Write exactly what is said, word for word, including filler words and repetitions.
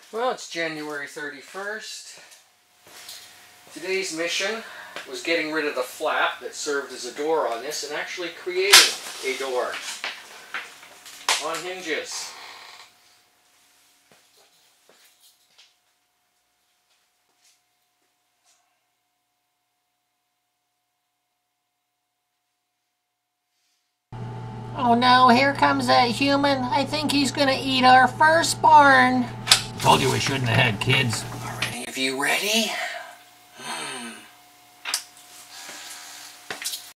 Well, it's January thirty-first. Today's mission was getting rid of the flap that served as a door on this and actually creating a door on hinges. Oh no, here comes that human. I think he's gonna eat our firstborn. Told you we shouldn't have had kids. Are any of you ready?